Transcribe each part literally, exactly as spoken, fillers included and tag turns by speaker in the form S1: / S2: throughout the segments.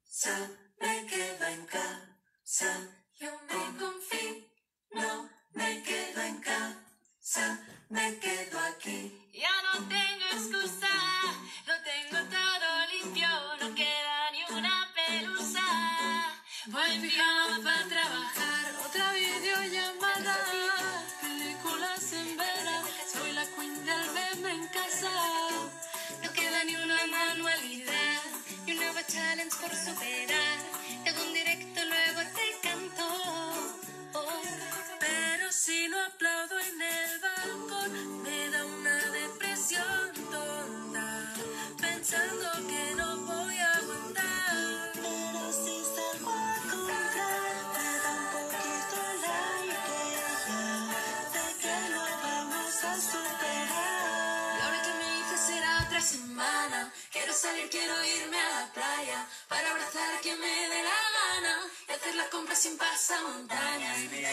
S1: casa, me quedo en casa, yo me confío, me quedo en casa, me quedo aquí.
S2: Ya no tengo excusa, lo tengo todo limpio, no queda ni una pelusa. Voy en pijama para trabajar, otra videollamada, películas en vela, soy la queen del verme en casa. No queda ni una manualidad, y un nuevo challenge por superar. Te hago un directo, luego te canto. Oh.
S1: Pero si no aplaudo en el balcón, me da una depresión tonta, pensando que no voy a aguantar. Pero si salgo a comprar, me da un poquito el aire ya, sé que lo vamos a superar.
S2: Y ahora que me hice será otra semana. Quiero salir, quiero irme a la playa, para abrazar a quien me dé la gana, y hacer las compras sin pasamontañas.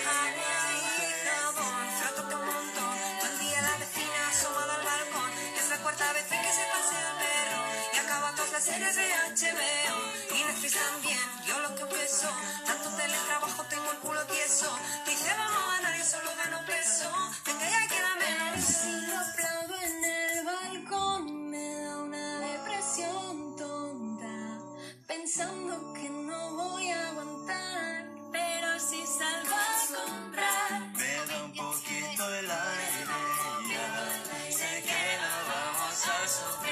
S1: Froto que un montón, todo el día la vecina asomada al balcón, es la cuarta vez que se pasea el perro, y acaba todas las series de H B O, y Netflix también, yo lo que empiezo, tanto teletrabajo tengo el culo tieso, dice vamos a ganar y solo gano peso, venga ya queda menos.
S2: Si lo aplaudo en el balcón, me da una depresión tonta, pensando que no voy a aguantar. Pero si salgo a comprar,
S1: Me da un poquito el aire ya, sé que lo vamos a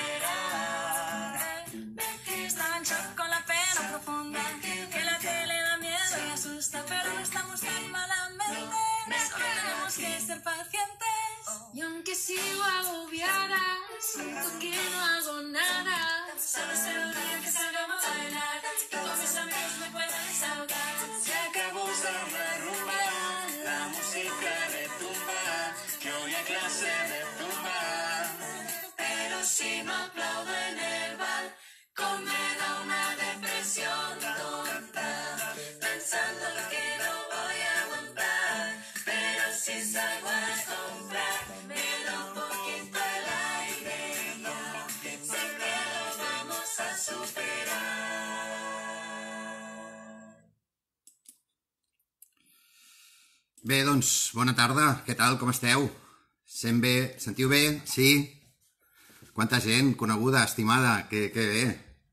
S1: superar.
S2: está en shock con la pena profunda, que la tele da miedo y asusta, pero no estamos tan malamente, solo tenemos que ser pacientes. Y aunque sigo agobiada, siento que no hago nada, solo se el día que salgamos a bailar, y con mis amigos me puedo desahogar.
S1: Se acabó la rumba, la música retumba, que hoy hay clase de tumba. Pero si no aplaudo en el balcón, me da una depresión tonta, pensando que no voy a aguantar. Pero si salgo a comprar, me da un poquito el aire ya, sé que lo vamos a superar.
S3: Bé, doncs, bona tarda. Què tal? Com esteu? Sent bé? Sentiu bé? Sí? Quanta gent coneguda, estimada, que, que bé.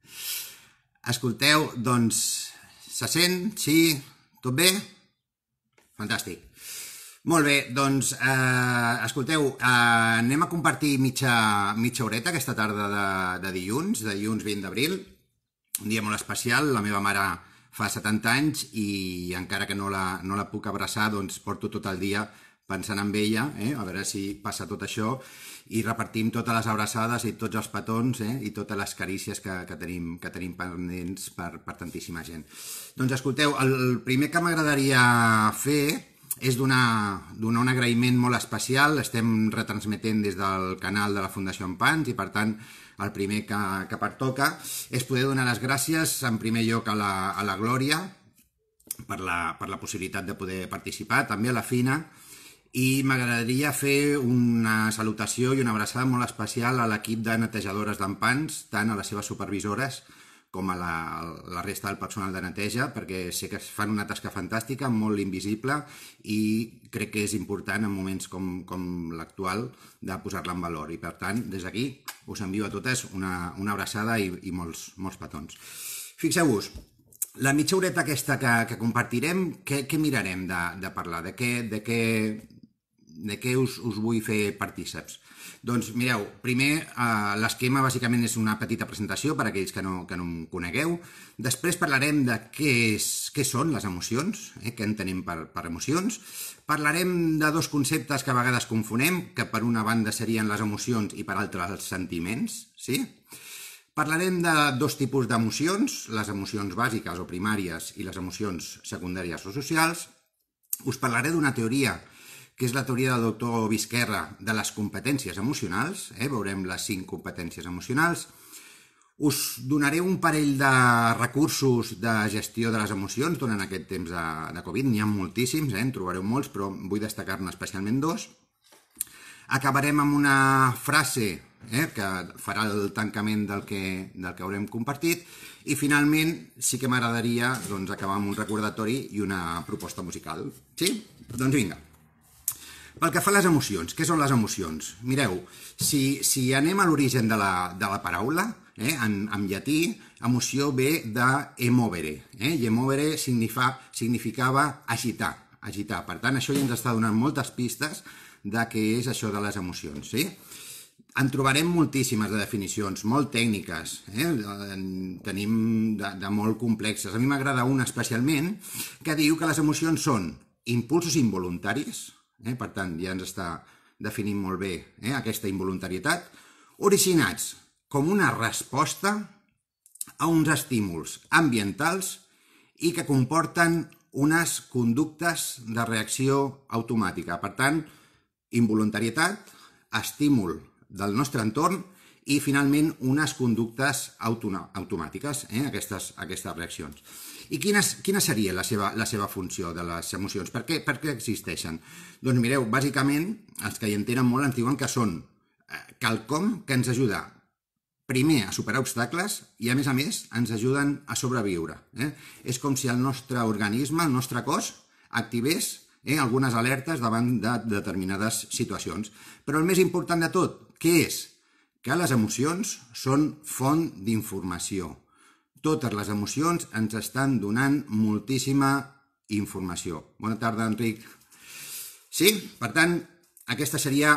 S3: Escolteu, doncs, se sent? Sí? Tot bé? Fantàstic. Molt bé, doncs, eh, escolteu, eh, anem a compartir mitja, mitja horeta aquesta tarda de, de dilluns, de dilluns vint d'abril, un dia molt especial. La meva mare fa setanta anys i encara que no la, no la puc abraçar, doncs porto tot el dia pensant en ella, eh, a veure si passa tot això, i repartim totes les abraçades i tots els petons, eh, i totes les carícies que, que, tenim, que tenim pendents per, per tantíssima gent. Doncs escolteu, el primer que m'agradaria fer és donar, donar un agraïment molt especial. Estem retransmetent des del canal de la Fundació Ampans i, per tant, el primer que, que pertoca és poder donar les gràcies, en primer lloc, a la, a la Glòria per la, per la possibilitat de poder participar, també a la Fina, i m'agradaria fer una salutació i una abraçada molt especial a l'equip de netejadores d'Ampans, tant a les seves supervisores com a la, la resta del personal de neteja, perquè sé que fan una tasca fantàstica, molt invisible, i crec que és important en moments com, com l'actual de posar-la en valor. I per tant, des d'aquí us envio a totes una, una abraçada i, i molts, molts petons. Fixeu-vos, la mitja horeta aquesta que, que compartirem, què, què mirarem de, de parlar? De què, de què, de què us, us vull fer partíceps? Doncs mireu, primer eh, l'esquema bàsicament és una petita presentació per a aquells que no, que no em conegueu. Després parlarem de què, és, què són les emocions, eh, què entenem per, per emocions. Parlarem de dos conceptes que a vegades confonem, que per una banda serien les emocions i per altra els sentiments, sí? Parlarem de dos tipus d'emocions, les emocions bàsiques o primàries i les emocions secundàries o socials. Us parlaré d'una teoria que és la teoria del doctor Vizquerra de les competències emocionals, eh? Veurem les cinc competències emocionals. Us donaré un parell de recursos de gestió de les emocions durant aquest temps de, de Covid, n'hi ha moltíssims, eh? En trobareu molts, però vull destacar-ne especialment dos. Acabarem amb una frase eh, que farà el tancament del que, del que haurem compartit, i finalment sí que m'agradaria doncs, acabar amb un recordatori i una proposta musical. Sí? Doncs vinga. Pel que fa a les emocions, què són les emocions? Mireu, si, si anem a l'origen de, la, de la paraula, eh, en, en llatí, emoció ve de emovere, eh, i emovere significa, significava agitar, agitar. Per tant, això ja ens està donant moltes pistes de què és això de les emocions, sí? En trobarem moltíssimes de definicions, molt tècniques, eh? Tenim de, de molt complexes. A mi m'agrada una especialment que diu que les emocions són impulsos involuntaris, eh? Per tant, ja ens està definint molt bé eh? aquesta involuntarietat, originats com una resposta a uns estímuls ambientals i que comporten unes conductes de reacció automàtica. Per tant, involuntarietat, estímul del nostre entorn i, finalment, unes conductes automàtiques, eh? aquestes, aquestes reaccions. I quina, quina seria la seva, la seva funció de les emocions? Per què, per què existeixen? Doncs mireu, bàsicament, els que hi entenen molt ens diuen que són quelcom que ens ajuda primer a superar obstacles i, a més a més, ens ajuden a sobreviure. Eh? És com si el nostre organisme, el nostre cos, activés eh, algunes alertes davant de determinades situacions. Però el més important de tot, què és? Que les emocions són font d'informació. Totes les emocions ens estan donant moltíssima informació. Bona tarda, Enric. Sí, per tant, aquesta seria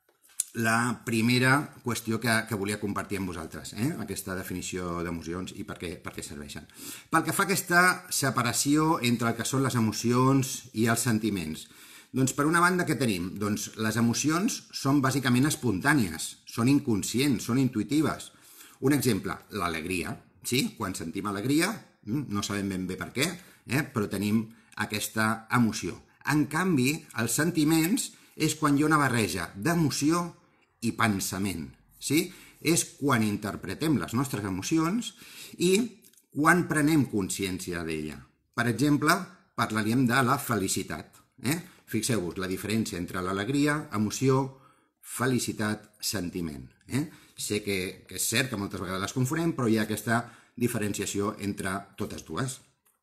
S3: la primera qüestió que, que volia compartir amb vosaltres, eh? Aquesta definició d'emocions i per què, per què serveixen. Pel que fa a aquesta separació entre el que són les emocions i els sentiments, doncs per una banda què tenim? Doncs les emocions són bàsicament espontànies, són inconscients, són intuitives. Un exemple, l'alegria. Sí? Quan sentim alegria, no sabem ben bé per què, eh? però tenim aquesta emoció. En canvi, els sentiments és quan hi ha una barreja d'emoció i pensament. Sí? És quan interpretem les nostres emocions i quan prenem consciència d'ella. Per exemple, parlaríem de la felicitat. Eh? Fixeu-vos la diferència entre l'alegria, emoció, felicitat, sentiment. Eh? Sé que, que és cert que moltes vegades les confonem, però hi ha aquesta diferenciació entre totes dues.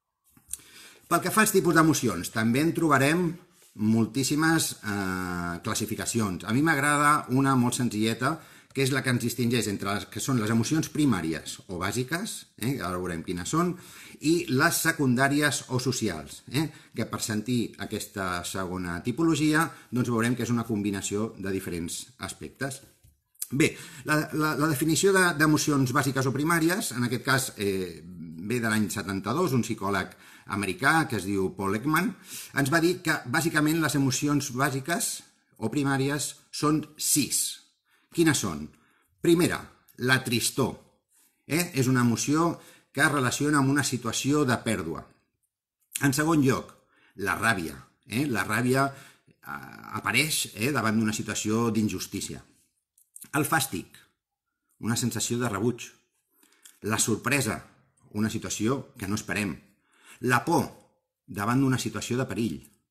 S3: Pel que fa als tipus d'emocions, també en trobarem moltíssimes eh, classificacions. A mi m'agrada una molt senzilleta, que és la que ens distingeix entre les que són les emocions primàries o bàsiques, eh, ara veurem quines són, i les secundàries o socials, eh, que per sentir aquesta segona tipologia doncs veurem que és una combinació de diferents aspectes. Bé, la, la, la definició d'emocions bàsiques o primàries, en aquest cas eh, ve de l'any setanta-dos, un psicòleg americà que es diu Paul Ekman, ens va dir que bàsicament les emocions bàsiques o primàries són sis. Quines són? Primera, la tristor. Eh? És una emoció que es relaciona amb una situació de pèrdua. En segon lloc, la ràbia. Eh? La ràbia eh, apareix eh, davant d'una situació d'injustícia. El fàstic, una sensació de rebuig. La sorpresa, una situació que no esperem. La por, davant d'una situació de perill.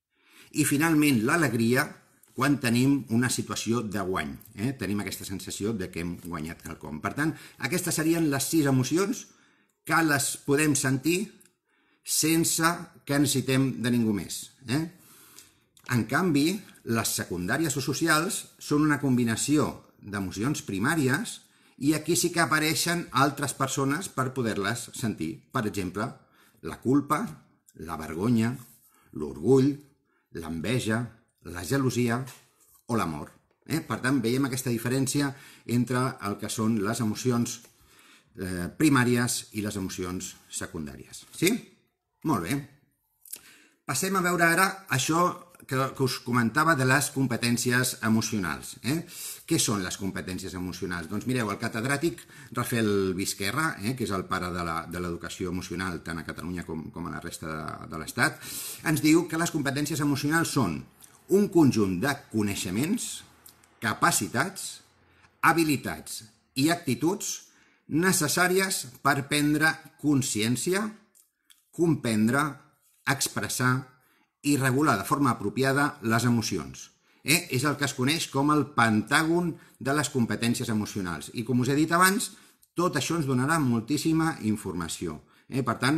S3: I finalment l'alegria, quan tenim una situació de guany. Eh? Tenim aquesta sensació de que hem guanyat quelcom. Per tant, aquestes serien les sis emocions que les podem sentir sense que necessitem de ningú més. Eh? En canvi, les secundàries o socials són una combinació d'emocions primàries i aquí sí que apareixen altres persones per poder-les sentir. Per exemple, la culpa, la vergonya, l'orgull, l'enveja, la gelosia o l'amor. Eh? Per tant, veiem aquesta diferència entre el que són les emocions eh, primàries i les emocions secundàries. Sí? Molt bé. Passem a veure ara això que, que us comentava de les competències emocionals. Eh? Què són les competències emocionals? Doncs mireu, el catedràtic Rafael Vizquerra, eh, que és el pare de l'educació emocional tant a Catalunya com, com a la resta de, de l'Estat, ens diu que les competències emocionals són un conjunt de coneixements, capacitats, habilitats i actituds necessàries per prendre consciència, comprendre, expressar i regular de forma apropiada les emocions. eh, és el que es coneix com el pentàgon de les competències emocionals. I com us he dit abans, tot això ens donarà moltíssima informació. Eh? Per tant,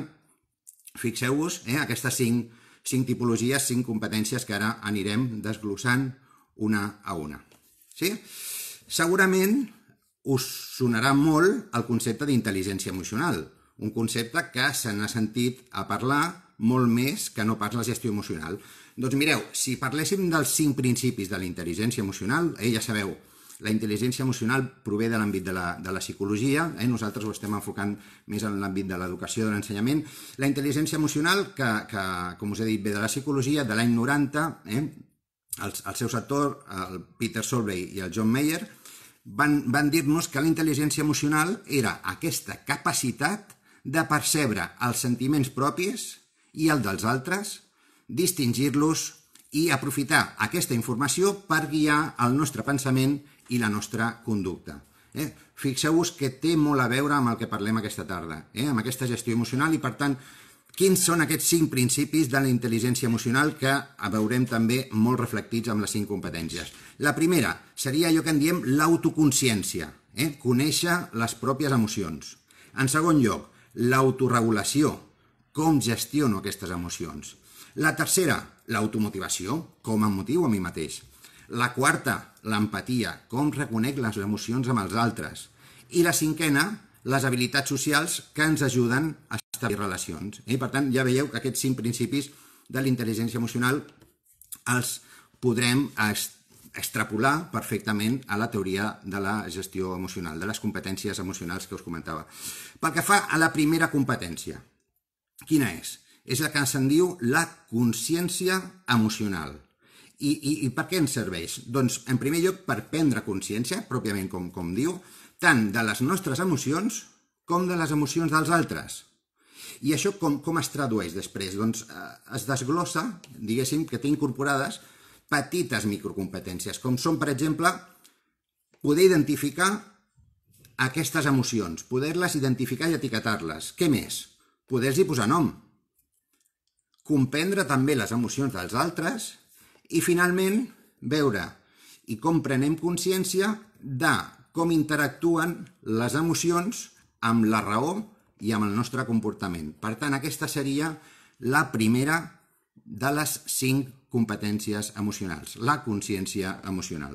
S3: fixeu-vos eh, aquestes cinc, cinc tipologies, cinc competències que ara anirem desglossant una a una. Sí? Segurament us sonarà molt el concepte d'intel·ligència emocional, un concepte que se n'ha sentit a parlar molt més que no pas la gestió emocional. Doncs mireu, si parléssim dels cinc principis de la intel·ligència emocional, eh, ja sabeu, la intel·ligència emocional prové de l'àmbit de, la, de la psicologia, eh, nosaltres ho estem enfocant més en l'àmbit de l'educació, de l'ensenyament. La intel·ligència emocional, que, que com us he dit, ve de la psicologia, de l'any noranta, eh, el, el seu sector, el Peter Solvay i el John Mayer, van, van dir-nos que la intel·ligència emocional era aquesta capacitat de percebre els sentiments propis i el dels altres, distingir-los i aprofitar aquesta informació per guiar el nostre pensament i la nostra conducta. Eh? Fixeu-vos que té molt a veure amb el que parlem aquesta tarda, eh? amb aquesta gestió emocional i, per tant, quins són aquests cinc principis de la intel·ligència emocional que veurem també molt reflectits amb les cinc competències. La primera seria allò que en diem l'autoconsciència, eh? conèixer les pròpies emocions. En segon lloc, l'autoregulació, com gestiono aquestes emocions. La tercera, l'automotivació, com em motivo a mi mateix. La quarta, l'empatia, com reconec les emocions amb els altres. I la cinquena, les habilitats socials que ens ajuden a establir relacions. I per tant, ja veieu que aquests cinc principis de la intel·ligència emocional els podrem extrapolar perfectament a la teoria de la gestió emocional, de les competències emocionals que us comentava. Pel que fa a la primera competència, quina és? És la que se'n diu la consciència emocional. I, i, I per què ens serveix? Doncs, en primer lloc, per prendre consciència, pròpiament com, com diu, tant de les nostres emocions com de les emocions dels altres. I això com, com es tradueix després? Doncs eh, es desglossa, diguéssim, que té incorporades petites microcompetències, com són, per exemple, poder identificar aquestes emocions, poder-les identificar i etiquetar-les. Què més? Poder-los posar nom. Comprendre també les emocions dels altres i, finalment, veure i com prenem consciència de com interactuen les emocions amb la raó i amb el nostre comportament. Per tant, aquesta seria la primera de les cinc competències emocionals, la consciència emocional.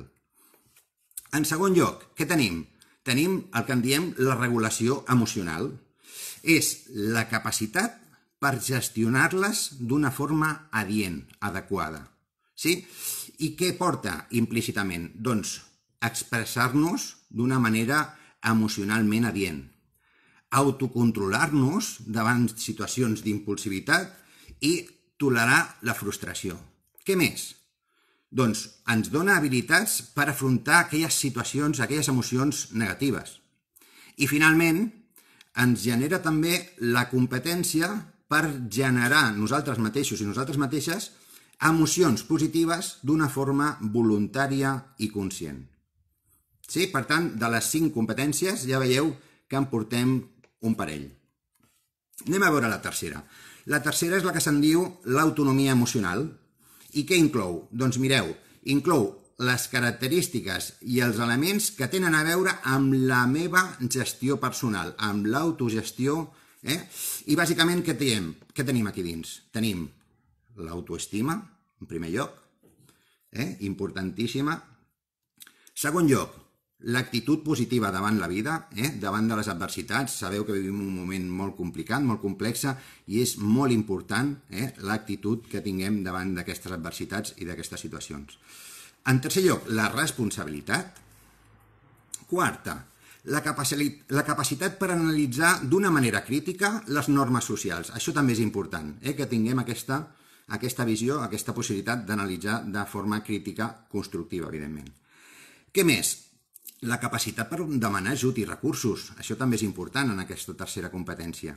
S3: En segon lloc, què tenim? Tenim el que en diem la regulació emocional. És la capacitat per gestionar-les d'una forma adient, adequada. Sí? I què porta implícitament? Doncs expressar-nos d'una manera emocionalment adient, autocontrolar-nos davant situacions d'impulsivitat i tolerar la frustració. Què més? Doncs ens dona habilitats per afrontar aquelles situacions, aquelles emocions negatives. I finalment, ens genera també la competència per generar nosaltres mateixos i nosaltres mateixes emocions positives d'una forma voluntària i conscient. Sí? Per tant, de les cinc competències ja veieu que en portem un parell. Anem a veure la tercera. La tercera és la que se'n diu l'autonomia emocional. I què inclou? Doncs mireu, inclou les característiques i els elements que tenen a veure amb la meva gestió personal, amb l'autogestió. Eh? I bàsicament què tenim? Què tenim aquí dins? Tenim l'autoestima, en primer lloc, eh? importantíssima. Segon lloc, l'actitud positiva davant la vida, eh? davant de les adversitats. Sabeu que vivim un moment molt complicat, molt complex, i és molt important eh? l'actitud que tinguem davant d'aquestes adversitats i d'aquestes situacions. En tercer lloc, la responsabilitat. Quarta, la capacitat, la capacitat per analitzar d'una manera crítica les normes socials. Això també és important, eh? que tinguem aquesta, aquesta visió, aquesta possibilitat d'analitzar de forma crítica constructiva, evidentment. Què més? La capacitat per demanar ajut i recursos. Això també és important en aquesta tercera competència.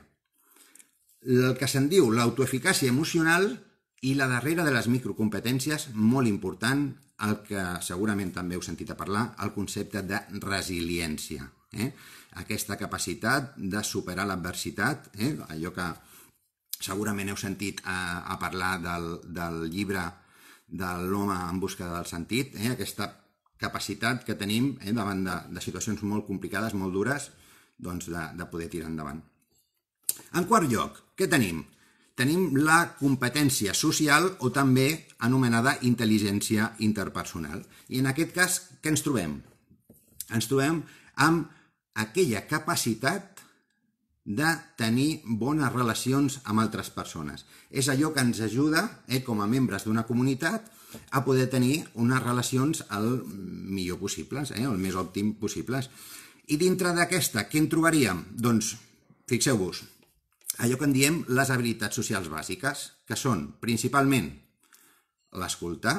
S3: El que se'n diu l'autoeficàcia emocional i la darrera de les microcompetències, molt important, el que segurament també heu sentit a parlar, el concepte de resiliència. Eh? Aquesta capacitat de superar l'adversitat, eh? allò que segurament heu sentit a, a parlar del, del llibre de l'home en busca del sentit, eh? aquesta capacitat que tenim eh? davant de, de situacions molt complicades, molt dures, doncs de, de poder tirar endavant. En quart lloc, què tenim? Tenim la competència social o també anomenada intel·ligència interpersonal. I en aquest cas, què ens trobem? Ens trobem amb aquella capacitat de tenir bones relacions amb altres persones. És allò que ens ajuda, eh, com a membres d'una comunitat, a poder tenir unes relacions el millor possibles, eh, el més òptim possibles. I dintre d'aquesta, què en trobaríem? Doncs, fixeu-vos, allò que en diem les habilitats socials bàsiques, que són principalment l'escoltar,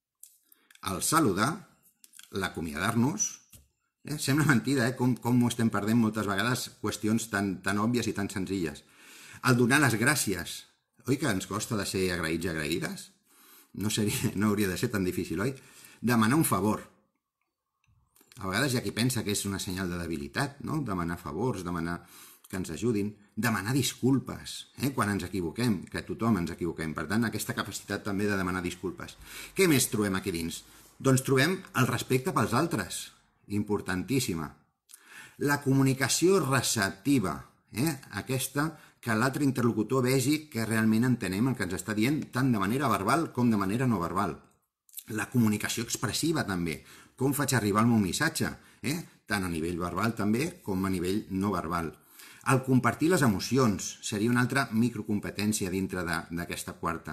S3: el saludar, l'acomiadar-nos. Eh? Sembla mentida, eh? com, com ho estem perdent moltes vegades qüestions tan, tan òbvies i tan senzilles. El donar les gràcies. Oi que ens costa de ser agraïts i agraïdes? No, seria, no hauria de ser tan difícil, oi? Demanar un favor. A vegades hi ha qui pensa que és una senyal de debilitat, no? Demanar favors, demanar que ens ajudin, demanar disculpes, eh? quan ens equivoquem, que tothom ens equivoquem. Per tant, aquesta capacitat també de demanar disculpes. Què més trobem aquí dins? Doncs trobem el respecte pels altres, importantíssima. La comunicació receptiva, eh? aquesta que l'altre interlocutor vegi que realment entenem el que ens està dient tant de manera verbal com de manera no verbal. La comunicació expressiva també, com faig arribar el meu missatge, eh? tant a nivell verbal també com a nivell no verbal. El compartir les emocions seria una altra microcompetència dintre d'aquesta quarta.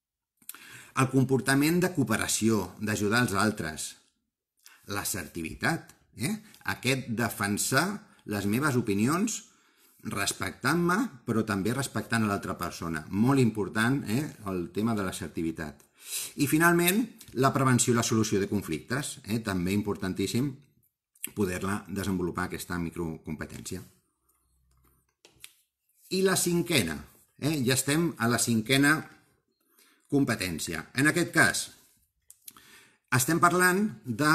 S3: El comportament de cooperació, d'ajudar els altres. L'assertivitat, eh? aquest defensar les meves opinions respectant-me, però també respectant a l'altra persona. Molt important eh? el tema de l'assertivitat. I finalment, la prevenció i la solució de conflictes. Eh? També importantíssim poder-la desenvolupar, aquesta microcompetència. I la cinquena, eh? ja estem a la cinquena competència. En aquest cas, estem parlant de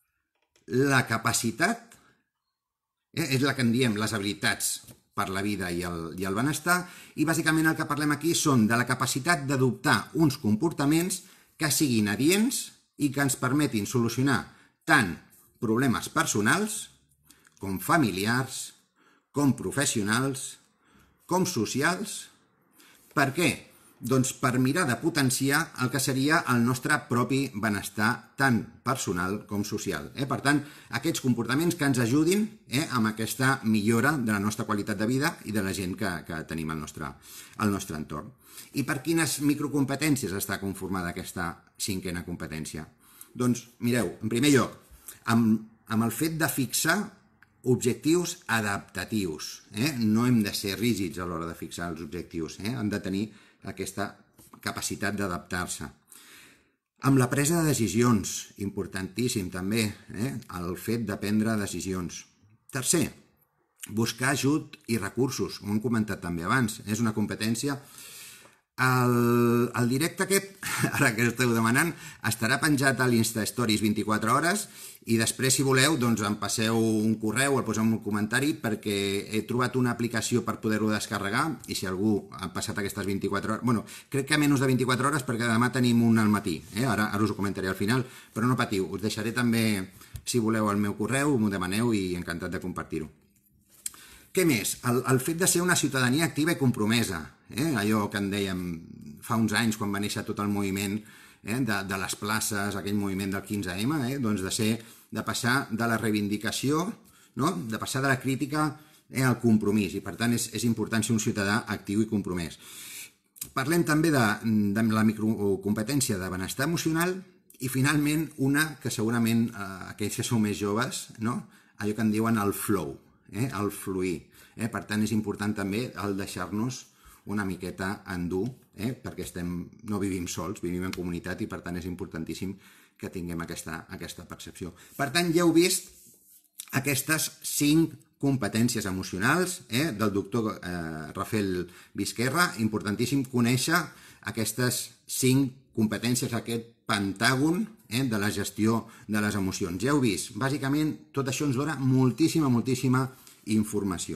S3: la capacitat, eh? és la que en diem les habilitats per la vida i el, i el benestar, i bàsicament el que parlem aquí són de la capacitat d'adoptar uns comportaments que siguin adients i que ens permetin solucionar tant problemes personals, com familiars, com professionals, com socials. Per què? Doncs per mirar de potenciar el que seria el nostre propi benestar tant personal com social. Eh? Per tant, aquests comportaments que ens ajudin eh, amb aquesta millora de la nostra qualitat de vida i de la gent que, que tenim al nostre, al nostre entorn. I per quines microcompetències està conformada aquesta cinquena competència? Doncs, mireu, en primer lloc, amb, amb el fet de fixar objectius adaptatius. Eh? No hem de ser rígids a l'hora de fixar els objectius. Eh? Hem de tenir aquesta capacitat d'adaptar-se. Amb la presa de decisions, importantíssim també, eh? el fet de prendre decisions. Tercer, buscar ajut i recursos, ho hem comentat també abans, és una competència. El, el directe aquest, ara que esteu demanant, estarà penjat a l'Insta Stories vint-i-quatre hores i després, si voleu, doncs em passeu un correu o el poseu un comentari perquè he trobat una aplicació per poder-ho descarregar i si algú ha passat aquestes vint-i-quatre hores... Bueno, crec que menys de vint-i-quatre hores perquè demà tenim un al matí, eh? ara, ara us ho comentaré al final, però no patiu, us deixaré també, si voleu, el meu correu, m'ho demaneu i encantat de compartir-ho. Què més? El, el fet de ser una ciutadania activa i compromesa, eh? allò que en dèiem fa uns anys quan va néixer tot el moviment eh? de, de les places, aquell moviment del quinze ema, eh? doncs de, ser, de passar de la reivindicació, no? de passar de la crítica eh? al compromís, i per tant és, és important ser un ciutadà actiu i compromès. Parlem també de, de la microcompetència de benestar emocional i finalment una que segurament eh, aquells que sou més joves, no? allò que en diuen el flow, Eh, el fluir. Eh? Per tant, és important també el deixar-nos una miqueta endur, eh? perquè estem, no vivim sols, vivim en comunitat i per tant és importantíssim que tinguem aquesta, aquesta percepció. Per tant, ja heu vist aquestes cinc competències emocionals eh? del doctor eh, Rafael Vizquerra. Importantíssim conèixer aquestes cinc competències, aquest pentàgon eh, de la gestió de les emocions. Ja heu vist, bàsicament tot això ens dona moltíssima, moltíssima informació.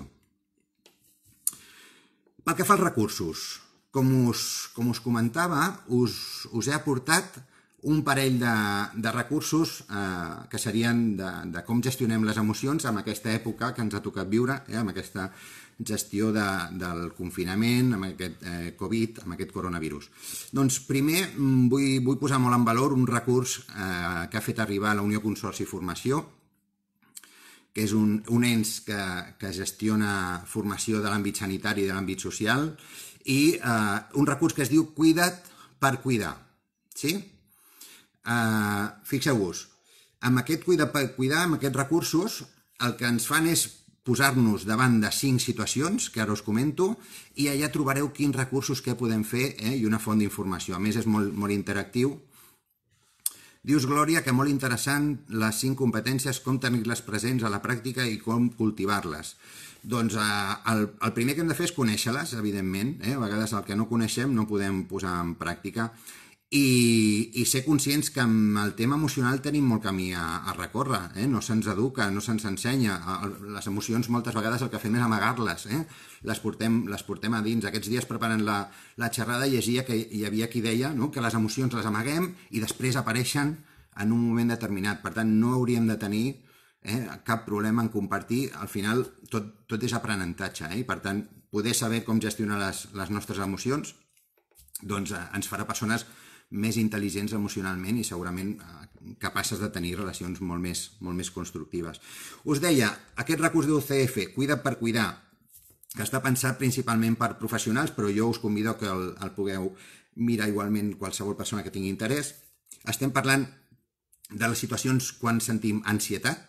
S3: Pel que fa als recursos, com us, com us comentava, us, us he aportat un parell de, de recursos eh, que serien de, de com gestionem les emocions en aquesta època que ens ha tocat viure, eh, amb aquesta gestió de, del confinament, amb aquest eh, Covid, amb aquest coronavirus. Doncs primer vull, vull posar molt en valor un recurs eh, que ha fet arribar la Unió Consorci Formació, que és un, un ens que, que gestiona formació de l'àmbit sanitari i de l'àmbit social, i eh, un recurs que es diu Cuida't per cuidar. Sí? Uh, fixeu-vos, amb aquest cuidar per cuidar, amb aquests recursos, el que ens fan és posar-nos davant de cinc situacions, que ara us comento, i allà trobareu quins recursos que podem fer eh, i una font d'informació. A més, és molt, molt interactiu. Dius, Glòria, que molt interessant les cinc competències, com tenir-les presents a la pràctica i com cultivar-les. Doncs eh, el, el primer que hem de fer és conèixer-les, evidentment. Eh? A vegades el que no coneixem no podem posar en pràctica. I, i ser conscients que amb el tema emocional tenim molt camí a, a recórrer, eh? No se'ns educa, no se'ns ensenya. Les emocions moltes vegades el que fem és amagar-les, eh? les, portem, les portem a dins. Aquests dies preparant la, la xerrada llegia que hi havia qui deia, no?, que les emocions les amaguem i després apareixen en un moment determinat. Per tant, no hauríem de tenir eh, cap problema en compartir. Al final tot, tot és aprenentatge, eh? I per tant, poder saber com gestionar les, les nostres emocions doncs, eh, ens farà persones més intel·ligents emocionalment i segurament capaces de tenir relacions molt més, molt més constructives. Us deia, aquest recurs d'U C F, Cuida't per cuidar, que està pensat principalment per professionals, però jo us convido que el, el pugueu mirar igualment qualsevol persona que tingui interès. Estem parlant de les situacions quan sentim ansietat,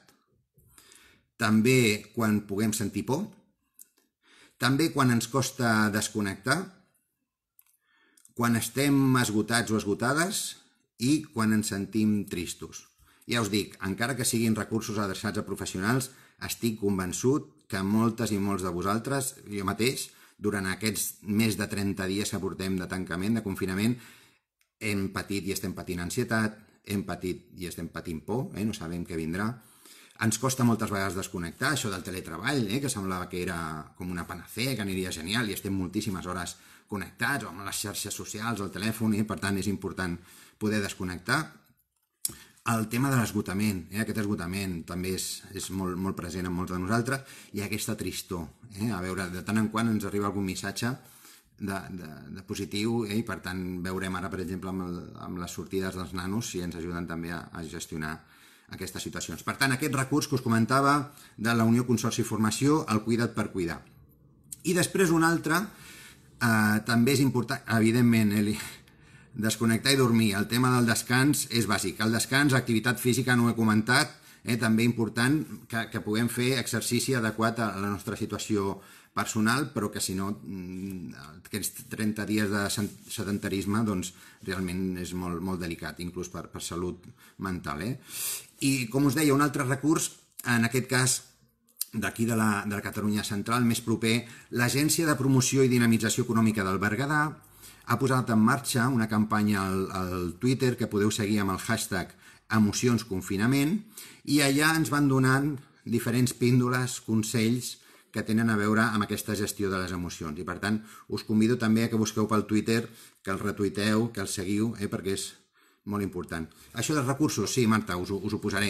S3: també quan puguem sentir por, també quan ens costa desconnectar, quan estem esgotats o esgotades i quan ens sentim tristos. Ja us dic, encara que siguin recursos adreçats a professionals, estic convençut que moltes i molts de vosaltres, jo mateix, durant aquests més de trenta dies que portem de tancament, de confinament, hem patit i estem patint ansietat, hem patit i estem patint por, eh? No sabem què vindrà. Ens costa moltes vegades desconnectar, això del teletreball, eh? Que semblava que era com una panacea, que aniria genial, i estem moltíssimes hores connectats, o amb les xarxes socials, el telèfon, i per tant és important poder desconnectar. El tema de l'esgotament, eh? Aquest esgotament també és, és molt, molt present en molts de nosaltres, i aquesta tristor. Eh? A veure, de tant en quant ens arriba algun missatge de, de, de positiu, eh? I per tant veurem ara, per exemple, amb, el, amb les sortides dels nanos, si ens ajuden també a, a gestionar aquestes situacions. Per tant, aquest recurs que us comentava de la Unió Consorci Formació, el Cuida't per cuidar. I després un altre, eh, també és important, evidentment, Eli, desconnectar i dormir. El tema del descans és bàsic. El descans, activitat física, no ho he comentat, eh, també important que, que puguem fer exercici adequat a la nostra situació personal, però que si no, aquests trenta dies de sedentarisme, doncs realment és molt, molt delicat, inclús per, per salut mental. Eh? I com us deia, un altre recurs, en aquest cas d'aquí de, la, de la Catalunya Central, més proper, l'Agència de Promoció i Dinamització Econòmica del Berguedà ha posat en marxa una campanya al, al Twitter que podeu seguir amb el hashtag Emocions Confinament, i allà ens van donant diferents píndoles, consells que tenen a veure amb aquesta gestió de les emocions. I per tant, us convido també a que busqueu pel Twitter, que el retuiteu, que el seguiu, eh, perquè és molt important. Això dels recursos, sí, Marta, us, us ho posaré.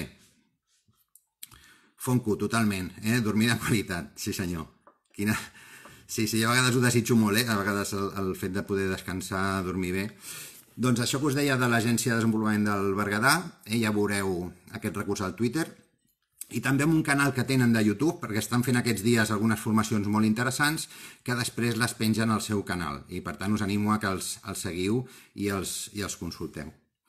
S3: Fonco, totalment, eh? Dormir de qualitat, sí senyor. Quina... Sí, sí, a vegades ho desitjo molt, eh? A vegades el, el fet de poder descansar, dormir bé. Doncs això que us deia de l'Agència de Desenvolupament del Berguedà, eh? Ja veureu aquest recurs al Twitter, i també amb un canal que tenen de YouTube, perquè estan fent aquests dies algunes formacions molt interessants que després les pengen al seu canal, i per tant us animo a que els, els seguiu i els, i els consulteu.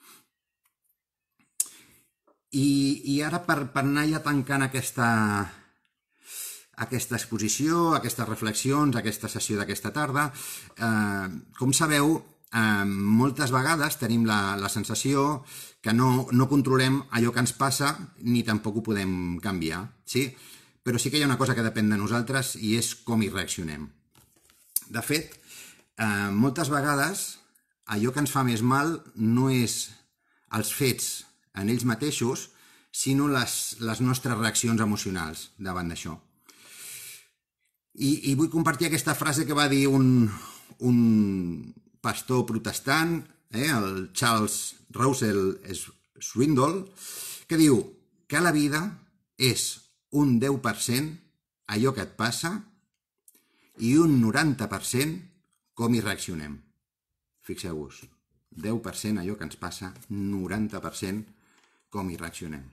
S3: I, i ara per, per anar ja tancant aquesta, aquesta exposició, aquestes reflexions, aquesta sessió d'aquesta tarda, eh, com sabeu, eh, moltes vegades tenim la, la sensació que no, no controlem allò que ens passa ni tampoc ho podem canviar, sí? Però sí que hi ha una cosa que depèn de nosaltres i és com hi reaccionem. De fet, eh, moltes vegades allò que ens fa més mal no és els fets en ells mateixos, sinó les, les nostres reaccions emocionals davant d'això. I, I vull compartir aquesta frase que va dir un, un pastor protestant, eh, el Charles Russell Swindoll, que diu que la vida és un deu per cent allò que et passa i un noranta per cent com hi reaccionem. Fixeu-vos, deu per cent allò que ens passa, noranta per cent com hi reaccionem.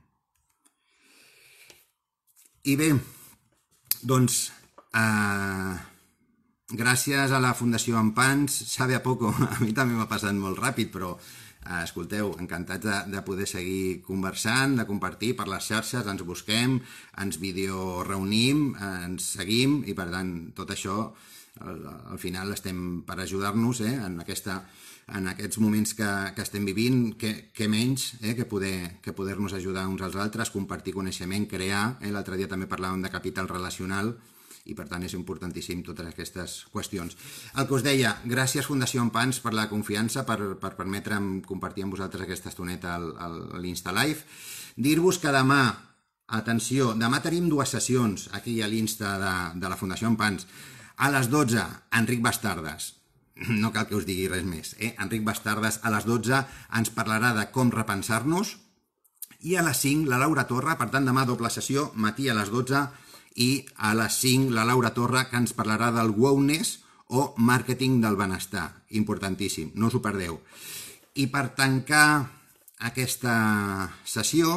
S3: I bé, doncs, eh, gràcies a la Fundació Ampans, sabe a poco, a mi també m'ha passat molt ràpid, però eh, escolteu, encantats de, de poder seguir conversant, de compartir per les xarxes, ens busquem, ens videoreunim, eh, ens seguim i per tant tot això al, al final estem per ajudar-nos eh, en, aquesta, en aquests moments que, que estem vivint, que, que menys eh, que poder que poder-nos ajudar uns als altres, compartir coneixement, crear, eh, l'altre dia també parlàvem de capital relacional, i per tant és importantíssim totes aquestes qüestions. El que us deia, gràcies Fundació Ampans per la confiança, per, per permetre'm compartir amb vosaltres aquesta estoneta a l'Insta Live. Dir-vos que demà, atenció, demà tenim dues sessions aquí a l'Insta de, de la Fundació Ampans. A les dotze, Enric Bastardes. No cal que us digui res més. Eh? Enric Bastardes a les dotze ens parlarà de com repensar-nos i a les cinc la Laura Torra, per tant demà doble sessió, matí a les dotze i a les cinc la Laura Torra que ens parlarà del wellness o màrqueting del benestar, importantíssim, no us ho perdeu. I per tancar aquesta sessió,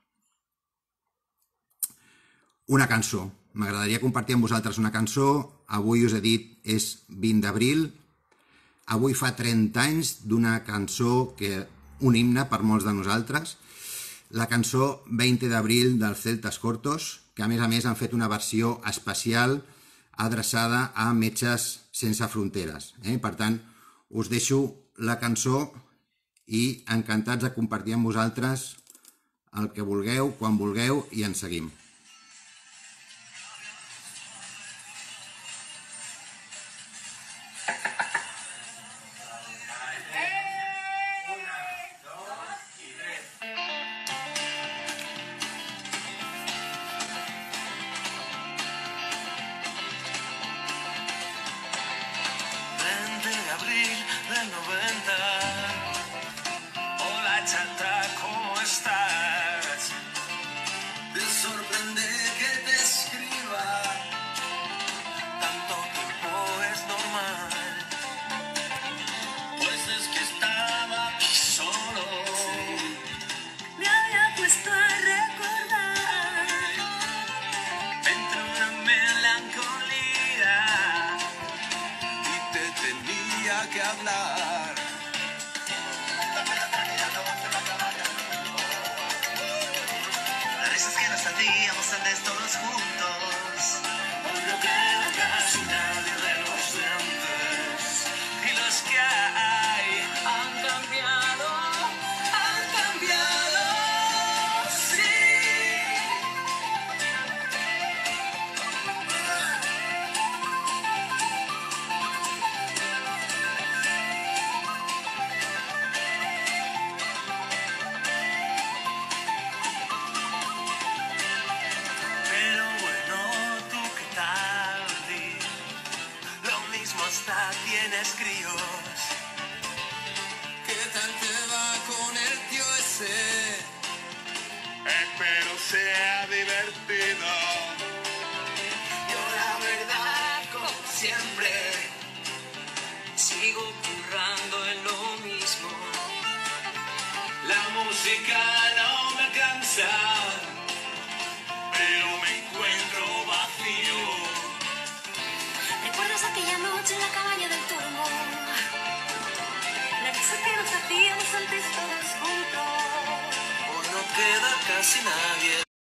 S3: una cançó. M'agradaria compartir amb vosaltres una cançó, avui us he dit és vint d'abril, avui fa trenta anys d'una cançó que un himne per molts de nosaltres, la cançó vint d'abril dels Celtas Cortos, que a més a més han fet una versió especial adreçada a Metges Sense Fronteres. Eh? Per tant, us deixo la cançó i encantats de compartir amb vosaltres el que vulgueu, quan vulgueu, i ens seguim.
S1: Tienes críos. ¿Qué tal te va con el tío ese? Espero sea divertido. Yo la verdad, como siempre, sigo currando en lo mismo. La música no me alcanza, pero me encuentro vacío.
S2: ¿Recuerdas aquella noche en la cabaña del turbo? La risa que nos hacíamos antes todos juntos.
S1: Hoy no queda casi nadie.